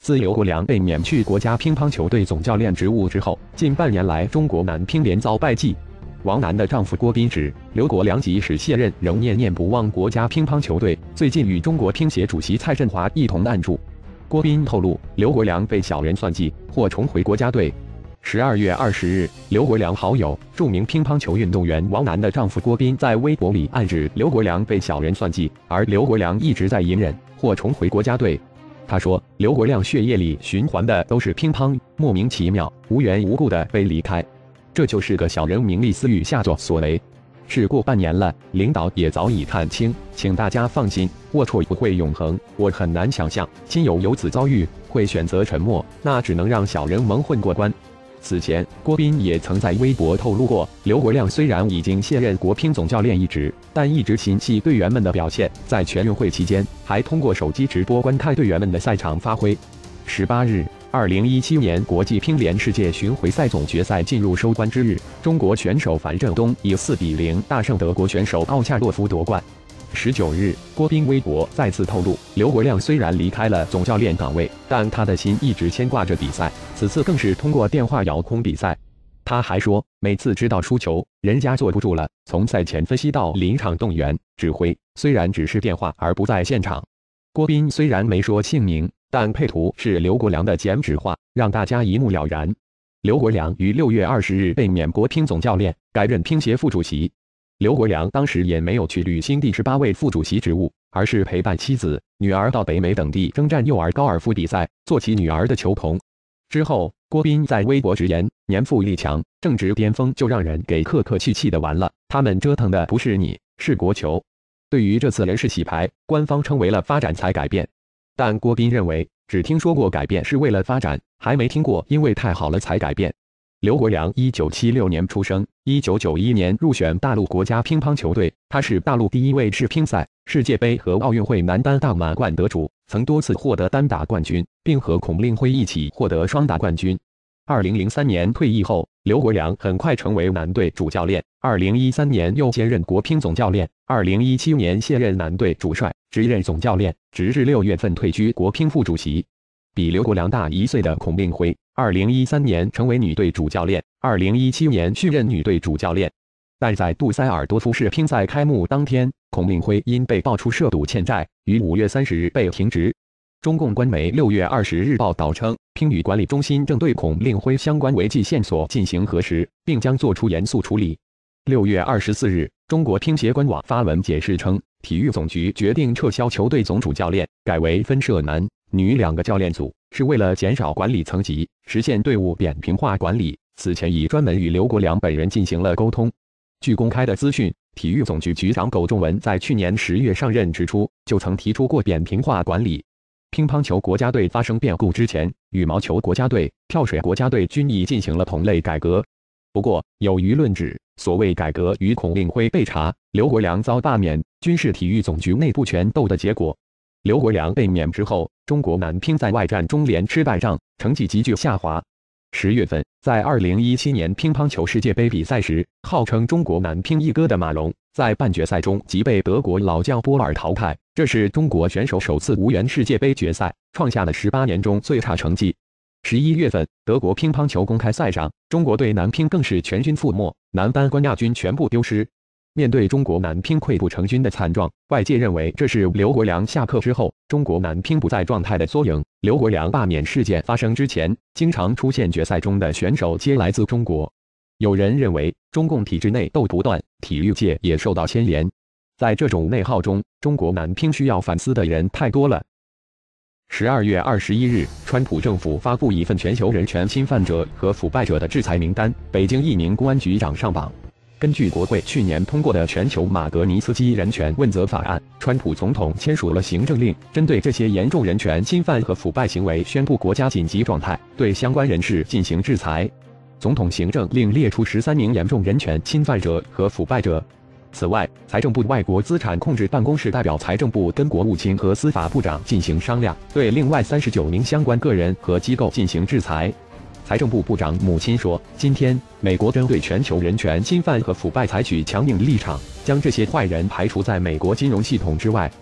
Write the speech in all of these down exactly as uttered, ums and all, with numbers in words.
自刘国梁被免去国家乒乓球队总教练职务之后，近半年来中国男乒连遭败绩。王楠的丈夫郭斌指，刘国梁即使卸任，仍念念不忘国家乒乓球队，最近与中国乒协主席蔡振华一同暗助。郭斌透露，刘国梁被小人算计，或重回国家队。十二月二十日，刘国梁好友、著名乒乓球运动员王楠的丈夫郭斌在微博里暗指刘国梁被小人算计，而刘国梁一直在隐忍，或重回国家队。他说，刘国梁血液里循环的都是乒乓，莫名其妙、无缘无故的被离开，这就是个小人名利私欲下作所为。事过半年了，领导也早已看清，请大家放心，龌龊不会永恒。我很难想象亲友有此遭遇会选择沉默，那只能让小人蒙混过关。此前，郭斌也曾在微博透露过，刘国梁虽然已经卸任国乒总教练一职，但一直心系队员们的表现，在全运会期间还通过手机直播观看队员们的赛场发挥。十八日，二零一七年国际乒联世界巡回赛总决赛进入收官之日，中国选手樊振东以四比零大胜德国选手奥恰洛夫夺冠。十九日，郭斌微博再次透露，刘国梁虽然离开了总教练岗位，但他的心一直牵挂着比赛，此次更是通过电话遥控比赛。他还说，每次知道输球，人家坐不住了，从赛前分析到临场动员、指挥，虽然只是电话而不在现场。郭斌虽然没说姓名，但配图是刘国梁的剪纸画，让大家一目了然。刘国梁于六月二十日被免国乒总教练，改任乒协副主席。刘国梁当时也没有去履新第十八位副主席职务，而是陪伴妻子、女儿到北美等地征战幼儿高尔夫比赛，做起女儿的球童。之后，郭斌在微博直言，年富力强，正值巅峰就让人给客客气气的完了，他们折腾的不是你，是国球。对于这次人事洗牌，官方称为了发展才改变，但郭斌认为，只听说过改变是为了发展，还没听过因为太好了才改变。刘国梁一九七六年出生，一九九一年入选大陆国家乒乓球队，他是大陆第一位世乒赛、世界杯和奥运会男单大满贯得主，曾多次获得单打冠军，并和孔令辉一起获得双打冠军。二零零三年退役后，刘国梁很快成为男队主教练，二零一三年又兼任国乒总教练，二零一七年卸任男队主帅，职任总教练，直至六月份退居国乒副主席。比刘国梁大一岁的孔令辉，二零一三年成为女队主教练，二零一七年续任女队主教练。但在杜塞尔多夫世乒赛开幕当天，孔令辉因被爆出涉赌欠债，于五月三十日被停职。中共官媒六月二十日报道称，乒羽管理中心正对孔令辉相关违纪线索进行核实，并将作出严肃处理。六月二十四日，中国乒协官网发文解释称，体育总局决定撤销球队总主教练，改为分设男女两个教练组，是为了减少管理层级，实现队伍扁平化管理。此前已专门与刘国梁本人进行了沟通。据公开的资讯，体育总局局长苟仲文在去年十月上任之初，就曾提出过扁平化管理。乒乓球国家队发生变故之前，羽毛球国家队、跳水国家队均已进行了同类改革。不过，有舆论指，所谓改革与孔令辉被查、刘国梁遭罢免，均是体育总局内部权斗的结果。刘国梁被免之后，中国男乒在外战中连吃败仗，成绩急剧下滑。十月份，在二零一七年乒乓球世界杯比赛时，号称中国男乒一哥的马龙，在半决赛中即被德国老将波尔淘汰，这是中国选手首次无缘世界杯决赛，创下了十八年中最差成绩。十一月份，德国乒乓球公开赛上，中国队男乒更是全军覆没，男单冠亚军全部丢失。面对中国男乒溃不成军的惨状，外界认为这是刘国梁下课之后，中国男乒不在状态的缩影。刘国梁罢免事件发生之前，经常出现决赛中的选手皆来自中国。有人认为，中共体制内斗不断，体育界也受到牵连。在这种内耗中，中国男乒需要反思的人太多了。十二月二十一日，川普政府发布一份全球人权侵犯者和腐败者的制裁名单，北京一名公安局长上榜。根据国会去年通过的全球马格尼茨基人权问责法案，川普总统签署了行政令，针对这些严重人权侵犯和腐败行为宣布国家紧急状态，对相关人士进行制裁。总统行政令列出十三名严重人权侵犯者和腐败者。此外，财政部外国资产控制办公室代表财政部跟国务卿和司法部长进行商量，对另外三十九名相关个人和机构进行制裁。财政部部长姆钦说，今天美国针对全球人权侵犯和腐败采取强硬立场，将这些坏人排除在美国金融系统之外。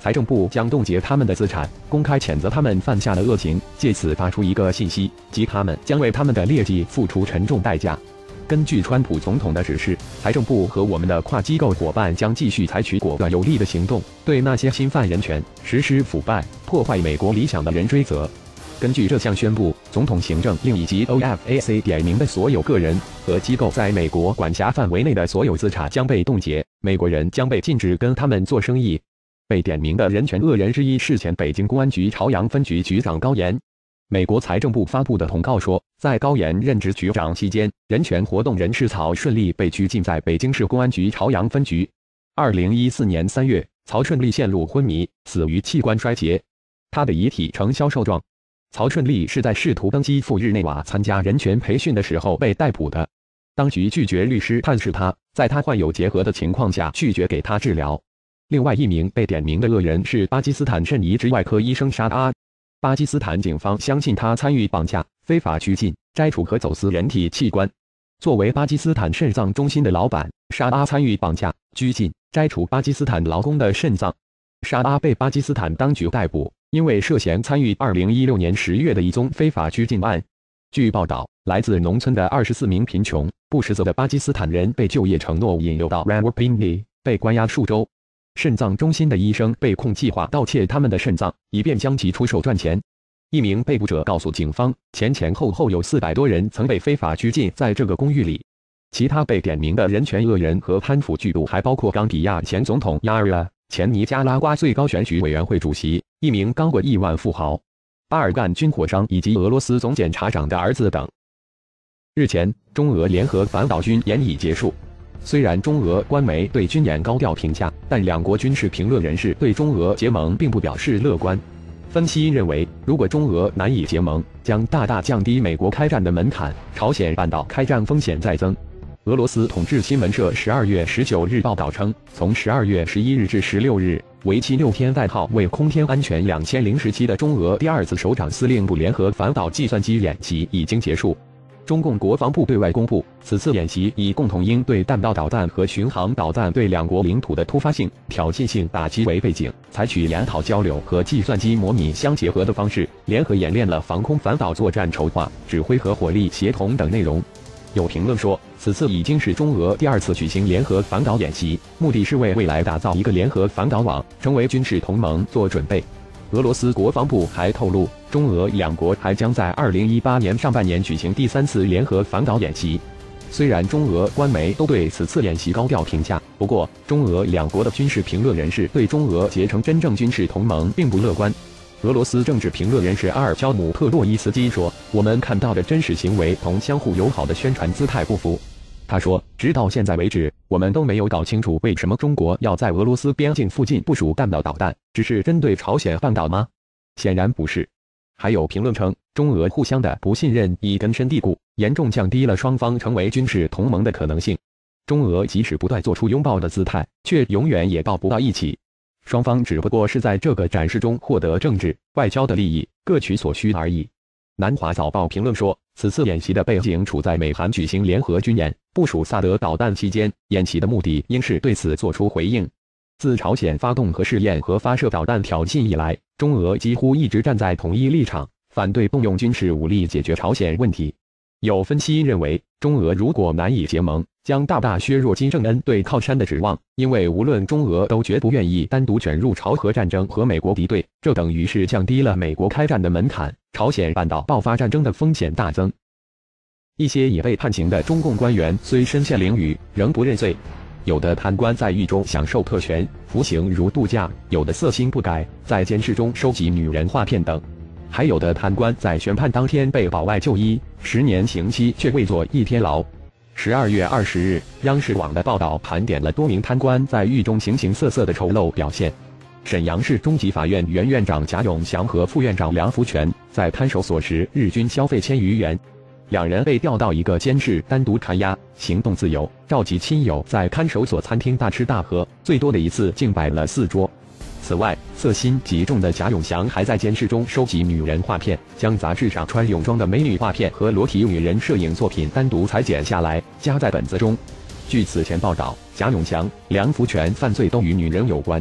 财政部将冻结他们的资产，公开谴责他们犯下的恶行，借此发出一个信息，即他们将为他们的劣迹付出沉重代价。根据川普总统的指示，财政部和我们的跨机构伙伴将继续采取果断有力的行动，对那些侵犯人权、实施腐败、破坏美国理想的人追责。根据这项宣布，总统行政令以及 O F A C 点名的所有个人和机构在美国管辖范围内的所有资产将被冻结，美国人将被禁止跟他们做生意。被点名的人权恶人之一是前北京公安局朝阳分局局长高岩。美国财政部发布的通告说，在高岩任职局长期间，人权活动人士曹顺利被拘禁在北京市公安局朝阳分局。二零一四年三月，曹顺利陷入昏迷，死于器官衰竭，他的遗体呈销售状。曹顺利是在试图登机赴日内瓦参加人权培训的时候被逮捕的，当局拒绝律师探视他，在他患有结核的情况下拒绝给他治疗。另外一名被点名的恶人是巴基斯坦肾移植外科医生沙阿。巴基斯坦警方相信他参与绑架、非法拘禁、摘除和走私人体器官。作为巴基斯坦肾脏中心的老板，沙阿参与绑架、拘禁、摘除巴基斯坦劳工的肾脏。沙阿被巴基斯坦当局逮捕，因为涉嫌参与二零一六年十月的一宗非法拘禁案。据报道，来自农村的二十四名贫穷、不识字的巴基斯坦人被就业承诺引诱到 Rawalpindi， 被关押数周。肾脏中心的医生被控计划盗窃他们的肾脏，以便将其出售赚钱。一名被捕者告诉警方，前前后后有四百多人曾被非法拘禁在这个公寓里。其他被点名的人权恶人和贪腐巨盗还包括冈比亚前总统亚尔，前尼加拉瓜最高选举委员会主席，一名刚过亿万富豪，巴尔干军火商以及俄罗斯总检察长的儿子等。日前，中俄联合反导军演已结束。虽然中俄官媒对军演高调评价，但两国军事评论人士对中俄结盟并不表示乐观。分析认为，如果中俄难以结盟，将大大降低美国开战的门槛，朝鲜半岛开战风险再增。俄罗斯统治新闻社十二月十九日报道称，从十二月十一日至十六日，为期六天代号为空天安全两千零十七的中俄第二次首长司令部联合反导计算机演习已经结束。中共国防部对外公布，此次演习以共同应对弹道导弹和巡航导弹对两国领土的突发性、挑衅性打击为背景，采取研讨交流和计算机模拟相结合的方式，联合演练了防空反导作战筹划、指挥和火力协同等内容。有评论说，此次已经是中俄第二次举行联合反导演习，目的是为未来打造一个联合反导网，成为军事同盟做准备。俄罗斯国防部还透露，中俄两国还将在二零一八年上半年举行第三次联合反导演习。虽然中俄官媒都对此次演习高调评价，不过中俄两国的军事评论人士对中俄结成真正军事同盟并不乐观。俄罗斯政治评论人士阿尔肖姆特洛伊斯基说：“我们看到的真实行为同相互友好的宣传姿态不符。”他说，直到现在为止，我们都没有搞清楚为什么中国要在俄罗斯边境附近部署弹道导弹，只是针对朝鲜半岛吗？显然不是。还有评论称，中俄互相的不信任已根深蒂固，严重降低了双方成为军事同盟的可能性。中俄即使不断做出拥抱的姿态，却永远也抱不到一起。双方只不过是在这个展示中获得政治、外交的利益，各取所需而已。南华早报评论说，此次演习的背景处在美韩举行联合军演、部署萨德导弹期间，演习的目的应是对此做出回应。自朝鲜发动核试验和发射导弹挑衅以来，中俄几乎一直站在统一立场，反对动用军事武力解决朝鲜问题。有分析认为，中俄如果难以结盟，将大大削弱金正恩对靠山的指望，因为无论中俄都绝不愿意单独卷入朝核战争和美国敌对，这等于是降低了美国开战的门槛，朝鲜半岛爆发战争的风险大增。一些已被判刑的中共官员虽身陷囹圄，仍不认罪。有的贪官在狱中享受特权，服刑如度假；有的色心不改，在监视中收集女人画片等。还有的贪官在宣判当天被保外就医，十年刑期却未坐一天牢。十二月二十日，央视网的报道盘点了多名贪官在狱中形形色色的丑陋表现。沈阳市中级法院原院长贾永祥和副院长梁福全在看守所时日均消费千余元。两人被调到一个监室单独看押，行动自由，召集亲友在看守所餐厅大吃大喝，最多的一次竟摆了四桌。此外，色心极重的贾永祥还在监室中收集女人画片，将杂志上穿泳装的美女画片和裸体女人摄影作品单独裁剪下来，夹在本子中。据此前报道，贾永祥、梁福全犯罪都与女人有关。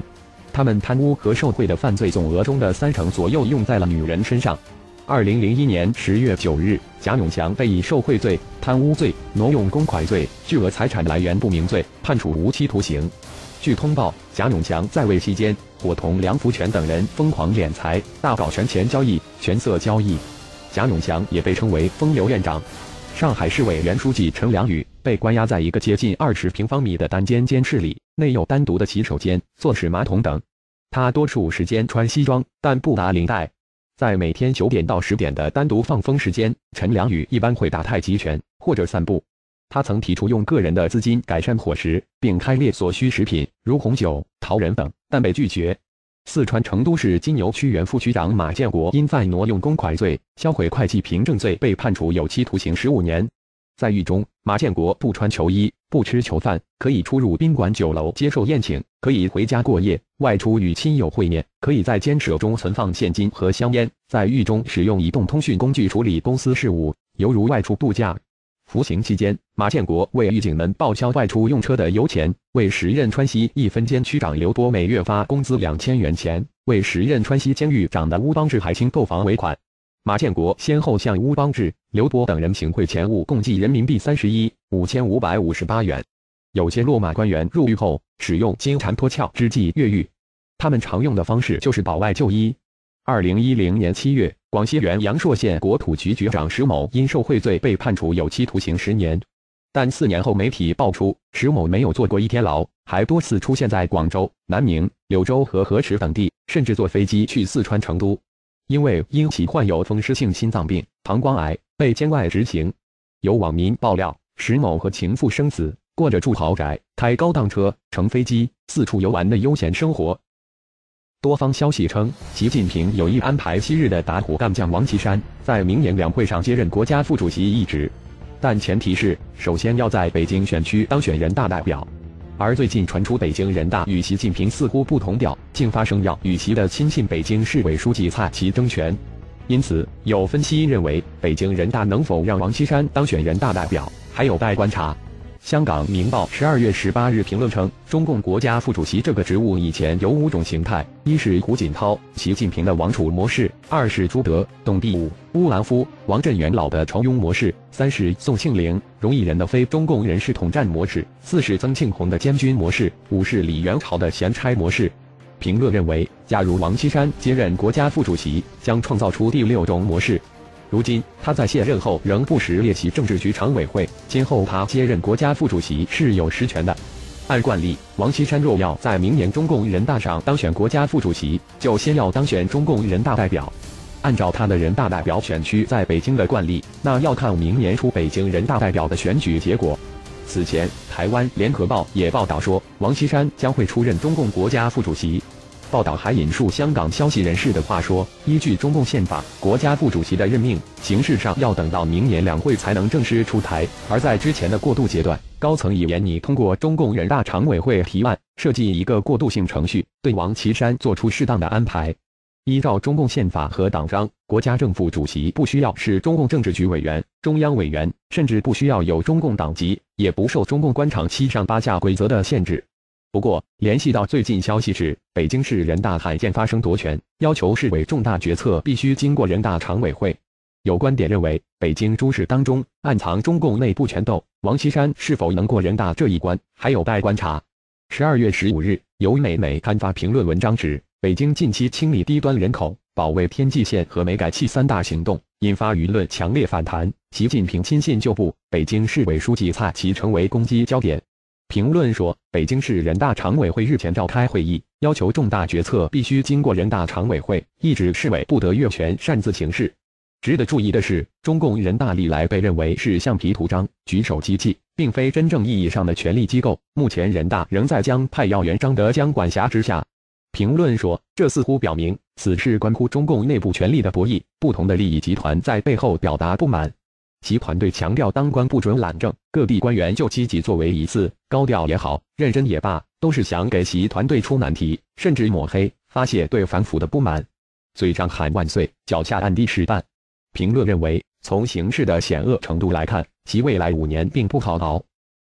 他们贪污和受贿的犯罪总额中的三成左右用在了女人身上。二零零一年十月九日，贾永强被以受贿罪、贪污罪、挪用公款罪、巨额财产来源不明罪判处无期徒刑。据通报，贾永强在位期间，伙同梁福全等人疯狂敛财，大搞权钱交易、权色交易。贾永强也被称为“风流院长”。上海市委原书记陈良宇被关押在一个接近二十平方米的单间监室里，内有单独的洗手间、坐式马桶等。他多数时间穿西装，但不打领带。在每天九点到十点的单独放风时间，陈良宇一般会打太极拳或者散步。他曾提出用个人的资金改善伙食，并开列所需食品，如红酒、桃仁等，但被拒绝。四川成都市金牛区原副区长马建国因犯挪用公款罪、销毁会计凭证罪被判处有期徒刑十五年。在狱中，马建国不穿囚衣，不吃囚饭，可以出入宾馆酒楼接受宴请，可以回家过夜，外出与亲友会面，可以在监舍中存放现金和香烟，在狱中使用移动通讯工具处理公司事务，犹如外出度假。服刑期间，马建国为狱警们报销外出用车的油钱，为时任川西一分监区长刘多每月发工资两千元钱，为时任川西监狱长的乌邦志还清购房尾款。马建国先后向乌邦志、刘多等人行贿钱物共计人民币三十一五千五百五十八元。有些落马官员入狱后，使用金蝉脱壳之计越狱，他们常用的方式就是保外就医。二零一零年七月，广西原阳朔县国土局局长石某因受贿罪被判处有期徒刑十年，但四年后媒体爆出石某没有坐过一天牢，还多次出现在广州、南宁、柳州和河池等地，甚至坐飞机去四川成都。因为因其患有风湿性心脏病、膀胱癌，被监外执行。有网民爆料，石某和情妇生子，过着住豪宅、开高档车、乘飞机、四处游玩的悠闲生活。多方消息称，习近平有意安排昔日的打虎干将王岐山在明年两会上接任国家副主席一职，但前提是首先要在北京选区当选人大代表。而最近传出北京人大与习近平似乎不同调，竟发生要与习的亲信北京市委书记蔡奇争权。因此，有分析认为，北京人大能否让王岐山当选人大代表，还有待观察。香港《明报》十二月十八日评论称，中共国家副主席这个职务以前有五种形态：一是胡锦涛、习近平的王储模式；二是朱德、董必武、乌兰夫、王震元老的仇庸模式；三是宋庆龄、荣毅仁的非中共人士统战模式；四是曾庆红的监军模式；五是李元朝的闲差模式。评论认为，假如王岐山接任国家副主席，将创造出第六种模式。如今他在卸任后仍不时列席政治局常委会，今后他接任国家副主席是有实权的。按惯例，王岐山若要在明年中共人大上当选国家副主席，就先要当选中共人大代表。按照他的人大代表选区在北京的惯例，那要看明年初北京人大代表的选举结果。此前，台湾联合报也报道说，王岐山将会出任中共国家副主席。报道还引述香港消息人士的话说，依据中共宪法，国家副主席的任命形式上要等到明年两会才能正式出台，而在之前的过渡阶段，高层已研拟通过中共人大常委会提案，设计一个过渡性程序，对王岐山做出适当的安排。依照中共宪法和党章，国家正副主席不需要是中共政治局委员、中央委员，甚至不需要有中共党籍，也不受中共官场七上八下规则的限制。不过，联系到最近消息时，北京市人大罕见发生夺权，要求市委重大决策必须经过人大常委会。有观点认为，北京诸事当中暗藏中共内部权斗，王岐山是否能过人大这一关，还有待观察。十二月十五日，有美媒刊发评论文章指，北京近期清理低端人口、保卫天际线和煤改气三大行动，引发舆论强烈反弹。习近平亲信就部，北京市委书记蔡奇成为攻击焦点。评论说，北京市人大常委会日前召开会议，要求重大决策必须经过人大常委会，意指市委不得越权擅自行事。值得注意的是，中共人大历来被认为是橡皮图章、举手机器，并非真正意义上的权力机构。目前人大仍在将派要员张德江管辖之下。评论说，这似乎表明此事关乎中共内部权力的博弈，不同的利益集团在背后表达不满。其团队强调当官不准懒政，各地官员就积极作为一次，高调也好，认真也罢，都是想给其团队出难题，甚至抹黑，发泄对反腐的不满。嘴上喊万岁，脚下暗地示范。评论认为，从形势的险恶程度来看，其未来五年并不好熬。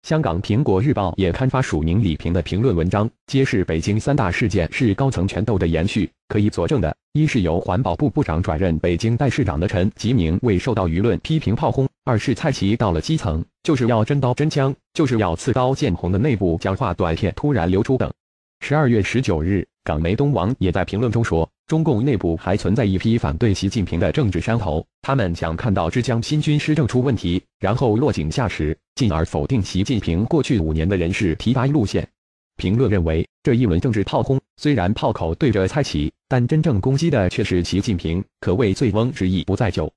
香港苹果日报也刊发署名李平的评论文章，揭示北京三大事件是高层权斗的延续。可以佐证的，一是由环保部部长转任北京代市长的陈吉宁未受到舆论批评炮轰；二是蔡奇到了基层，就是要真刀真枪，就是要刺刀见红的内部讲话短片突然流出等。十二月十九日，港媒东王也在评论中说，中共内部还存在一批反对习近平的政治山头，他们想看到之江新军施政出问题，然后落井下石，进而否定习近平过去五年的人事提拔路线。评论认为，这一轮政治炮轰虽然炮口对着蔡奇，但真正攻击的却是习近平，可谓醉翁之意不在酒。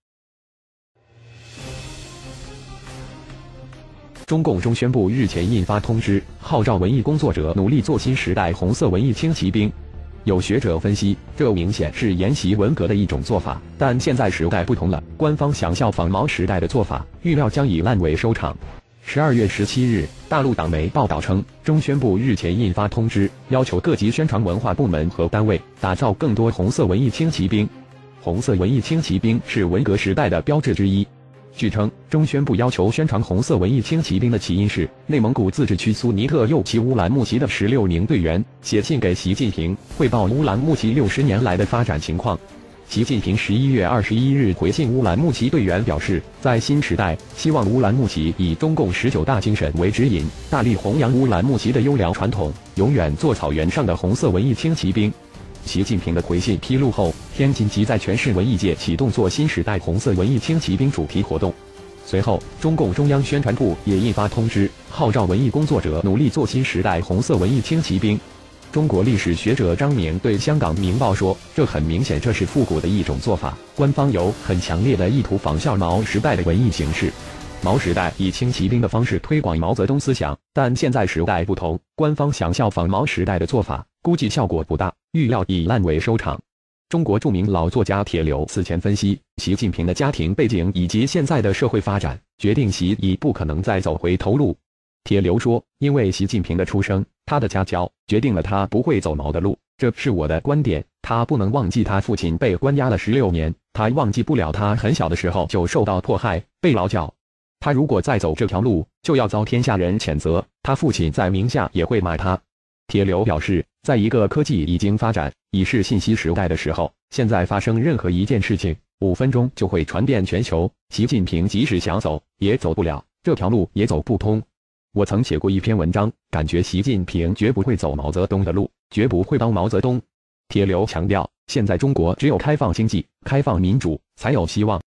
中共中宣部日前印发通知，号召文艺工作者努力做新时代红色文艺轻骑兵。有学者分析，这明显是沿袭文革的一种做法，但现在时代不同了，官方想效仿毛时代的做法，预料将以烂尾收场。十二月十七日，大陆党媒报道称，中宣部日前印发通知，要求各级宣传文化部门和单位打造更多红色文艺轻骑兵。红色文艺轻骑兵是文革时代的标志之一。据称，中宣部要求宣传红色文艺轻骑兵的起因是内蒙古自治区苏尼特右旗乌兰牧骑的十六名队员写信给习近平，汇报乌兰牧骑六十年来的发展情况。习近平十一月二十一日回信乌兰牧骑队员表示，在新时代，希望乌兰牧骑以中共十九大精神为指引，大力弘扬乌兰牧骑的优良传统，永远做草原上的红色文艺轻骑兵。习近平的回信披露后，天津即在全市文艺界启动做新时代红色文艺轻骑兵主题活动。随后，中共中央宣传部也印发通知，号召文艺工作者努力做新时代红色文艺轻骑兵。中国历史学者张明对香港《明报》说，这很明显这是复古的一种做法，官方有很强烈的意图仿效毛时代的文艺形式。毛时代以轻骑兵的方式推广毛泽东思想，但现在时代不同，官方想效仿毛时代的做法，估计效果不大，预料以烂尾收场。中国著名老作家铁柳此前分析，习近平的家庭背景以及现在的社会发展，决定习已不可能再走回头路。铁柳说，因为习近平的出生，他的家教，决定了他不会走毛的路，这是我的观点。他不能忘记他父亲被关押了十六年，他忘记不了他很小的时候就受到迫害，被劳教。他如果再走这条路，就要遭天下人谴责，他父亲在名下也会骂他。铁柳表示，在一个科技已经发展，已是信息时代的时候，现在发生任何一件事情，五分钟就会传遍全球。习近平即使想走，也走不了，这条路也走不通。我曾写过一篇文章，感觉习近平绝不会走毛泽东的路，绝不会当毛泽东。铁柳强调，现在中国只有开放经济、开放民主，才有希望。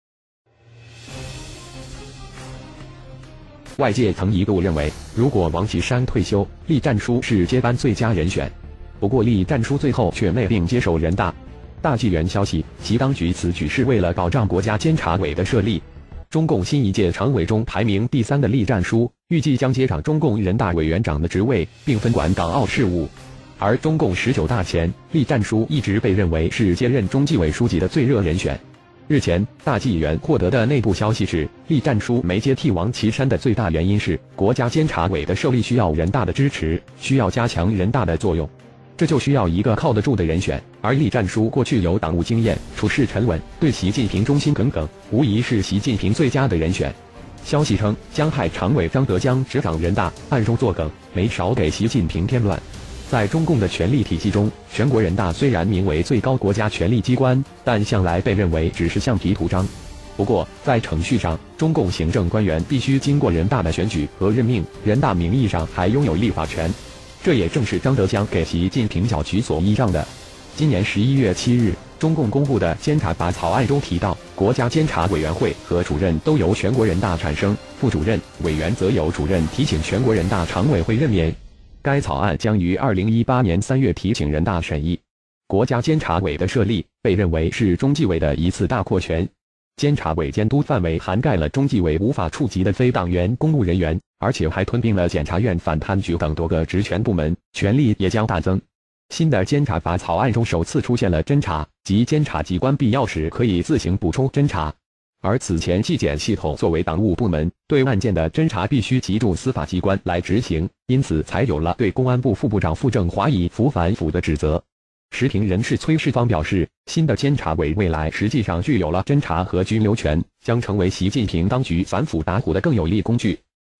外界曾一度认为，如果王岐山退休，栗战书是接班最佳人选。不过栗战书最后却内并接手人大。大纪元消息，其当局此举是为了保障国家监察委的设立。中共新一届常委中排名第三的栗战书，预计将接掌中共人大委员长的职位，并分管港澳事务。而中共十九大前，栗战书一直被认为是接任中纪委书记的最热人选。日前，大纪元获得的内部消息是，栗战书没接替王岐山的最大原因是，国家监察委的设立需要人大的支持，需要加强人大的作用，这就需要一个靠得住的人选。而栗战书过去有党务经验，处事沉稳，对习近平忠心耿耿，无疑是习近平最佳的人选。消息称，江派常委张德江执掌人大，暗中作梗，没少给习近平添乱。在中共的权力体系中，全国人大虽然名为最高国家权力机关，但向来被认为只是橡皮图章。不过，在程序上，中共行政官员必须经过人大的选举和任命，人大名义上还拥有立法权。这也正是张德江给习近平搅局所依仗的。今年十一月七日，中共公布的监察法草案中提到，国家监察委员会和主任都由全国人大产生，副主任、委员则由主任提请全国人大常委会任免。该草案将于二零一八年三月提请人大审议。国家监察委的设立被认为是中纪委的一次大扩权。监察委监督范围涵盖了中纪委无法触及的非党员公务人员，而且还吞并了检察院反贪局等多个职权部门，权力也将大增。新的监察法草案中首次出现了侦查，即监察机关必要时可以自行补充侦查。而此前纪检系统作为党务部门，对案件的侦查必须集中司法机关来执行，因此才有了对公安部副部长傅政华以扶反腐的指责。时评人士崔世芳表示，新的监察委未来实际上具有了侦查和拘留权，将成为习近平当局反腐打虎的更有力工具。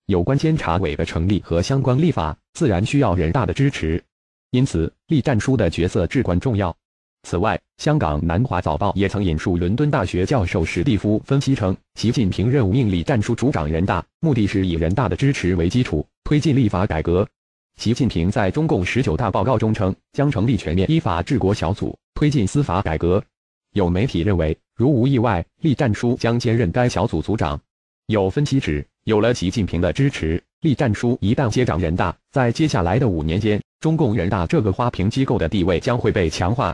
有关监察委的成立和相关立法，自然需要人大的支持，因此栗战书的角色至关重要。此外，香港南华早报也曾引述伦敦大学教授史蒂夫分析称，习近平任命栗战书主掌人大，目的是以人大的支持为基础，推进立法改革。习近平在中共十九大报告中称，将成立全面依法治国小组，推进司法改革。有媒体认为，如无意外，栗战书将兼任该小组组长。有分析指，有了习近平的支持，栗战书一旦接掌人大，在接下来的五年间，中共人大这个花瓶机构的地位将会被强化。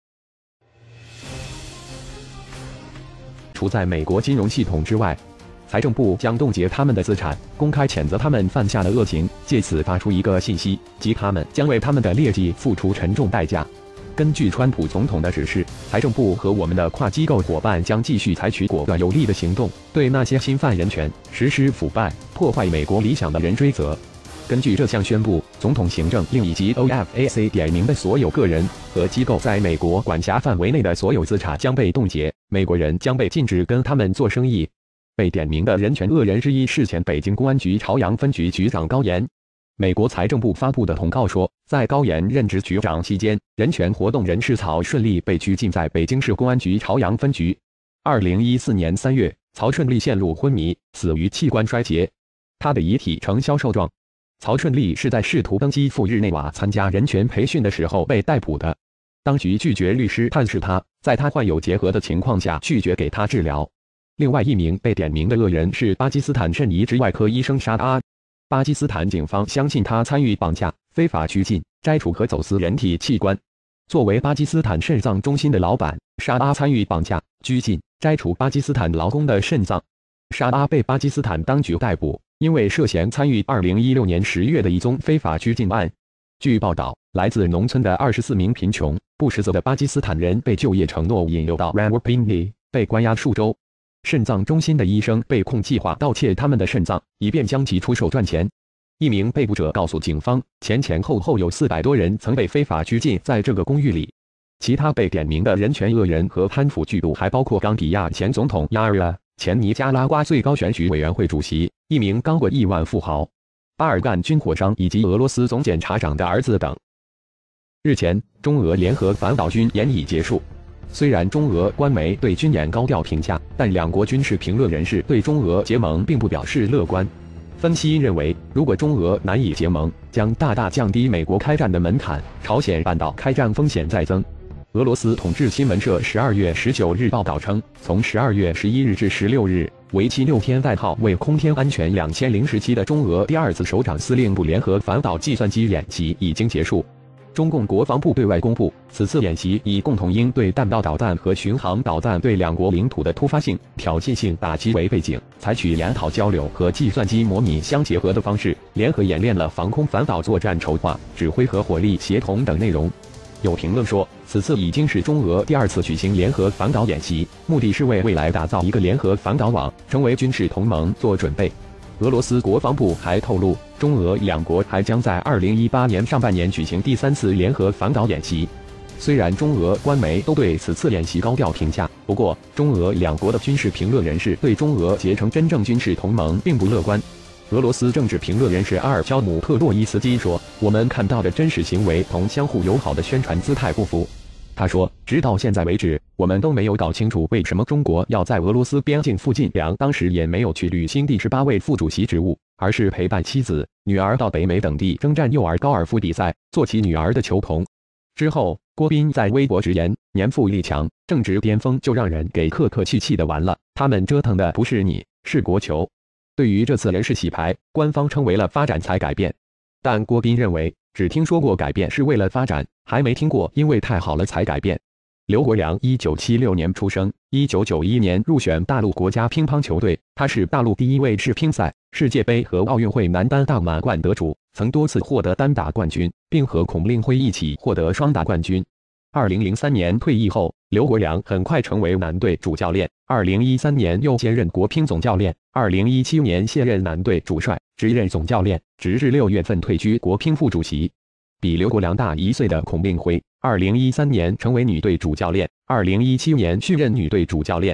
除在美国金融系统之外，财政部将冻结他们的资产，公开谴责他们犯下的恶行，借此发出一个信息，即他们将为他们的劣迹付出沉重代价。根据川普总统的指示，财政部和我们的跨机构伙伴将继续采取果断有力的行动，对那些侵犯人权、实施腐败、破坏美国理想的人追责。根据这项宣布，总统行政令以及 O F A C 点名的所有个人和机构在美国管辖范围内的所有资产将被冻结，美国人将被禁止跟他们做生意。被点名的人权恶人之一是前北京公安局朝阳分局局长高岩。美国财政部发布的通告说，在高岩任职局长期间，人权活动人士曹顺利被拘禁在北京市公安局朝阳分局。二零一四年三月，曹顺利陷入昏迷，死于器官衰竭，他的遗体呈销售状。曹顺利是在试图登机赴日内瓦参加人权培训的时候被逮捕的，当局拒绝律师探视他，在他患有结核的情况下拒绝给他治疗。另外一名被点名的恶人是巴基斯坦肾移植外科医生沙阿。巴基斯坦警方相信他参与绑架、非法拘禁、摘除和走私人体器官。作为巴基斯坦肾脏中心的老板，沙阿参与绑架、拘禁、摘除巴基斯坦劳工的肾脏。沙阿被巴基斯坦当局逮捕，因为涉嫌参与二零一六年十月的一宗非法拘禁案。据报道，来自农村的二十四名贫穷、不识字的巴基斯坦人被就业承诺引诱到 Rawalpindi， 被关押数周。肾脏中心的医生被控计划盗窃他们的肾脏，以便将其出售赚钱。一名被捕者告诉警方，前前后后有四百多人曾被非法拘禁在这个公寓里。其他被点名的人权恶人和贪腐巨盗还包括冈比亚前总统 Yahya、前尼加拉瓜最高选举委员会主席、一名刚过亿万富豪、巴尔干军火商以及俄罗斯总检察长的儿子等。日前，中俄联合反导军演已结束。虽然中俄官媒对军演高调评价，但两国军事评论人士对中俄结盟并不表示乐观。分析认为，如果中俄难以结盟，将大大降低美国开战的门槛，朝鲜半岛开战风险再增。俄罗斯统治新闻社十二月十九日报道称，从十二月十一日至十六日，为期六天代号为空天安全两千零十七的中俄第二次首长司令部联合反导计算机演习已经结束。中共国防部对外公布，此次演习以共同应对弹道导弹和巡航导弹对两国领土的突发性、挑衅性打击为背景，采取研讨交流和计算机模拟相结合的方式，联合演练了防空反导作战筹划、指挥和火力协同等内容。有评论说，此次已经是中俄第二次举行联合反导演习，目的是为未来打造一个联合反导网，成为军事同盟做准备。俄罗斯国防部还透露，中俄两国还将在二零一八年上半年举行第三次联合反导演习。虽然中俄官媒都对此次演习高调评价，不过中俄两国的军事评论人士对中俄结成真正军事同盟并不乐观。俄罗斯政治评论人士阿尔肖姆特洛伊斯基说：“我们看到的真实行为同相互友好的宣传姿态不符。”他说，直到现在为止，我们都没有搞清楚为什么中国要在俄罗斯边境附近。梁当时也没有去履行第十八位副主席职务，而是陪伴妻子、女儿到北美等地征战幼儿高尔夫比赛，做其女儿的球童。之后，郭斌在微博直言：“年富力强，正值巅峰就让人给客客气气的完了，他们折腾的不是你，是国球。”对于这次人事洗牌，官方称为了发展才改变，但郭斌认为，只听说过改变是为了发展，还没听过因为太好了才改变。刘国梁一九七六年出生，一九九一年入选大陆国家乒乓球队，他是大陆第一位世乒赛、世界杯和奥运会男单大满贯得主，曾多次获得单打冠军，并和孔令辉一起获得双打冠军。二零零三年退役后，刘国梁很快成为男队主教练，二零一三年又兼任国乒总教练，二零一七年卸任男队主帅，职任总教练，直至六月份退居国乒副主席。比刘国梁大一岁的孔令辉，二零一三年成为女队主教练，二零一七年续任女队主教练。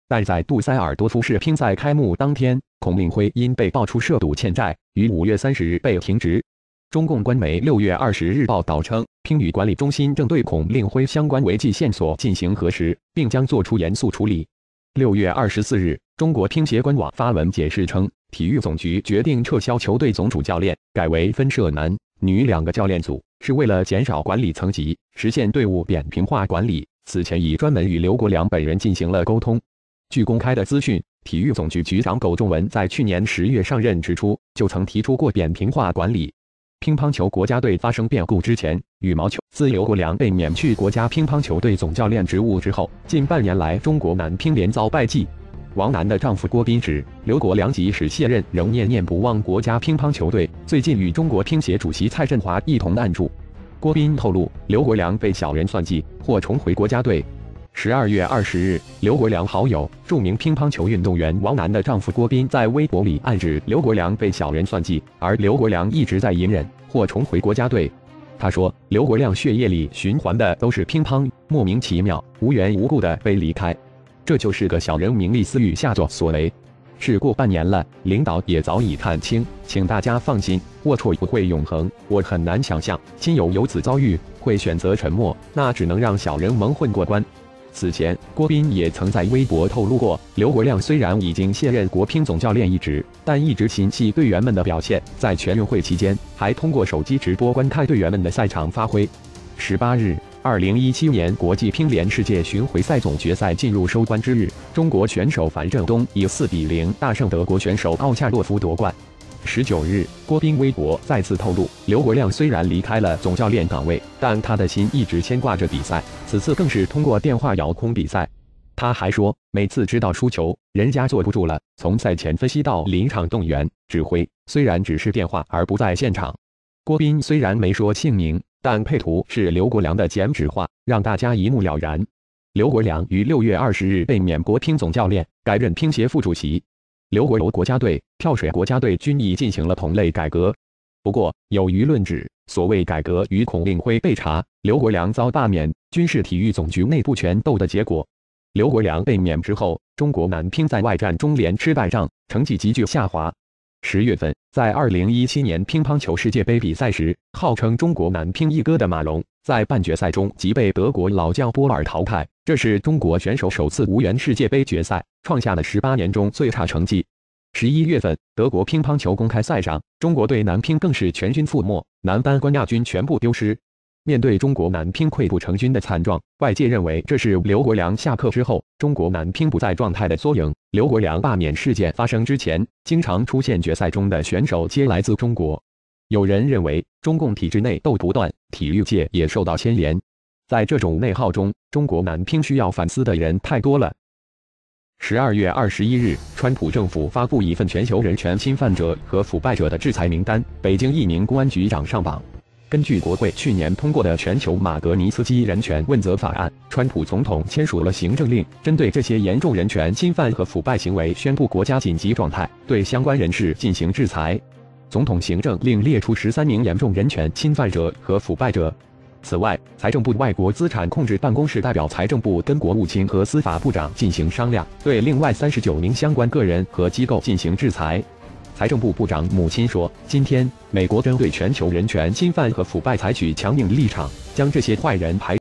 但在杜塞尔多夫世乒赛开幕当天，孔令辉因被爆出涉赌欠债，于五月三十日被停职。中共官媒六月二十日报道称，乒羽管理中心正对孔令辉相关违纪线索进行核实，并将作出严肃处理。六月二十四日，中国乒协官网发文解释称，体育总局决定撤销球队总主教练，改为分设男女两个教练组，是为了减少管理层级，实现队伍扁平化管理。此前已专门与刘国梁本人进行了沟通。据公开的资讯，体育总局局长苟仲文在去年十月上任之初，就曾提出过扁平化管理。乒乓球国家队发生变故之前，羽毛球自刘国梁被免去国家乒乓球队总教练职务之后，近半年来中国男乒联遭败绩。王楠的丈夫郭斌指，刘国梁即使卸任，仍念念不忘国家乒乓球队，最近与中国乒协主席蔡振华一同暗住。郭斌透露，刘国梁被小人算计，或重回国家队。十二月二十日，刘国梁好友、著名乒乓球运动员王楠的丈夫郭斌在微博里暗指刘国梁被小人算计，而刘国梁一直在隐忍，或重回国家队。他说，刘国梁血液里循环的都是乒乓，莫名其妙、无缘无故的被离开，这就是个小人名利私欲下作所为。事过半年了，领导也早已看清，请大家放心，龌龊不会永恒。我很难想象亲友有此遭遇会选择沉默，那只能让小人蒙混过关。此前，郭斌也曾在微博透露过，刘国梁虽然已经卸任国乒总教练一职，但一直心系队员们的表现，在全运会期间还通过手机直播观看队员们的赛场发挥。十八日，二零一七年国际乒联世界巡回赛总决赛进入收官之日，中国选手樊振东以四比零大胜德国选手奥恰洛夫夺冠。十九日，郭斌微博再次透露，刘国梁虽然离开了总教练岗位，但他的心一直牵挂着比赛，此次更是通过电话遥控比赛。他还说，每次知道输球，人家坐不住了，从赛前分析到临场动员指挥，虽然只是电话而不在现场。郭斌虽然没说姓名，但配图是刘国梁的剪纸画，让大家一目了然。刘国梁于六月二十日被免国乒总教练，改任乒协副主席。刘国国家队、跳水国家队均已进行了同类改革。不过，有舆论指，所谓改革与孔令辉被查、刘国梁遭罢免，均是体育总局内部权斗的结果。刘国梁被免之后，中国男乒在外战中连吃败仗，成绩急剧下滑。十月份，在二零一七年乒乓球世界杯比赛时，号称中国男乒一哥的马龙，在半决赛中即被德国老将波尔淘汰，这是中国选手首次无缘世界杯决赛，创下了十八年中最差成绩。十一月份，德国乒乓球公开赛上，中国队男乒更是全军覆没，男单冠亚军全部丢失。面对中国男乒溃不成军的惨状，外界认为这是刘国梁下课之后，中国男乒不在状态的缩影。刘国梁罢免事件发生之前，经常出现决赛中的选手皆来自中国。有人认为，中共体制内斗不断，体育界也受到牵连。在这种内耗中，中国男乒需要反思的人太多了。十二月二十一日，川普政府发布一份全球人权侵犯者和腐败者的制裁名单，北京一名公安局长上榜。根据国会去年通过的全球马格尼斯基人权问责法案，川普总统签署了行政令，针对这些严重人权侵犯和腐败行为宣布国家紧急状态，对相关人士进行制裁。总统行政令列出十三名严重人权侵犯者和腐败者。此外，财政部外国资产控制办公室代表财政部跟国务卿和司法部长进行商量，对另外三十九名相关个人和机构进行制裁。财政部部长母亲说，今天美国针对全球人权侵犯和腐败采取强硬立场，将这些坏人排